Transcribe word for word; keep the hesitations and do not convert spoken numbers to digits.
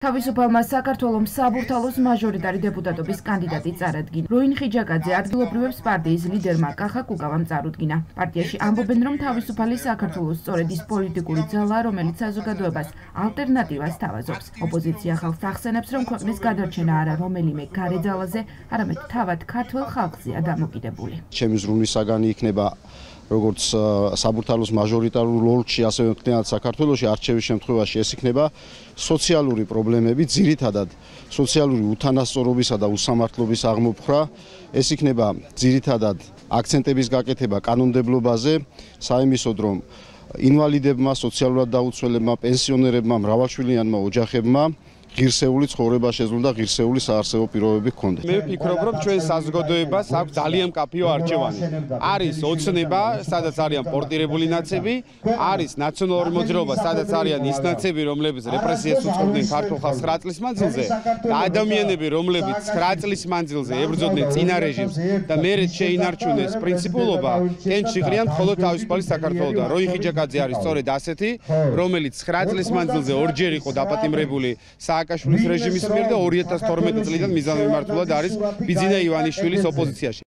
თავისუფალმა საქართველომ საბურთალოს მაჟორიტარი დეპუტატობის კანდიდატი წარადგინა. როინ ხიჯაკაძე ადგილობრივებს პარტიის ლიდერმა კახაკუკავამ წარუდგინა. პარტიაში ამბობენ, რომ თავისუფალი საქართველოს სწორედ ის პოლიტიკური ძალა, რომელიც საზოგადოებას ალტერნატივას თავაზობს. ოპოზიცია ხალხს ახსენებს, რომ ქვეყნის გადარჩენა არა რომელიმე გარე ძალაზე, არამედ თავად ქართველ ხალხზეა დამოკიდებული. ჩემი ზრუნვის საგანი იქნება როგორც საბურთალოს მაჟორიტარულ ოლქში, ასევე მთლიანად საქართველოში არჩევის შემთხვევაში ეს იქნება სოციალური პრობლემები, ძირითადად სოციალური უთანასწორობისა და უსამართლობის აღმოფხვრა, ეს იქნება ძირითადად აქცენტების გაკეთება კანონმდებლობაზე, საიმისოდ რომ ინვალიდებმა, სოციალურად დაუცველებმა, პენსიონერებმა, მრავალშვილიანმა ოჯახებმა ღირსეული ცხოვრება შეძლო და ღირსეული საარსებო პირობები ჰქონდეთ. მე ვფიქრობ, რომ ჩვენ საზოგადოებას აქვს ძალიან მკაფიო არჩევანი. არის ოცნება, სადაც არიან პორტირებული ნაცები, არის ნაციონალური მოძრაობა, სადაც არიან ის ნაცები, რომლებიც რეპრესიას უწყობდნენ ქართულ ხალხს ცხრა წლის მანძილზე და ადამიანები, რომლებიც ცხრა წლის მანძილზე ებრძოდნენ წინა რეჟიმს და მერე შეინარჩუნეს პრინციპულობა, კენჭში ღრიან მხოლოდ თავისუფალი საქართველო და როინ ხიჯაკაძე არის სწორედ ასეთი, რომელიც ცხრა წლის მანძილზე ორჯერ იყო დაპატიმრებული სააკაშვილის რეჟიმის მიერ და ორი ათას თორმეტი წლიდან მიზანმიმართულად არის ბიძინა ივანიშვილის ოპოზიციაში.